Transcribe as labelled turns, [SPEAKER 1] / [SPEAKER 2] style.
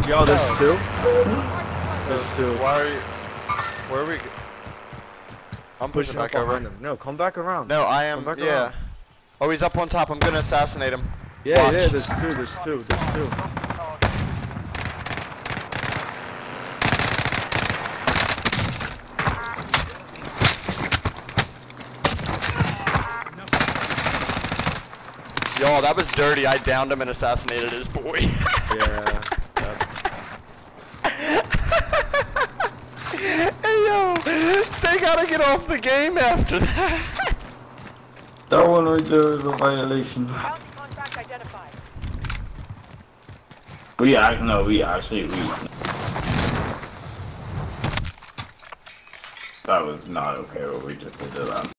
[SPEAKER 1] Yo, there's two? There's two.
[SPEAKER 2] Why are you... Where are we... I'm pushing back over.
[SPEAKER 1] Him. No, come back around.
[SPEAKER 2] No, I am...
[SPEAKER 1] Come back
[SPEAKER 2] Yeah.
[SPEAKER 1] around.
[SPEAKER 2] Oh, he's up on top. I'm gonna assassinate him.
[SPEAKER 1] Yeah,
[SPEAKER 2] Watch.
[SPEAKER 1] yeah, there's two, there's two, there's two.
[SPEAKER 2] Yo, that was dirty. I downed him and assassinated his boy.
[SPEAKER 1] Yeah, that's...
[SPEAKER 2] Hey, yo, they gotta get off the game after that.
[SPEAKER 3] That one right there is a violation.
[SPEAKER 4] Contract identified.
[SPEAKER 3] We that was not okay what we just did to them.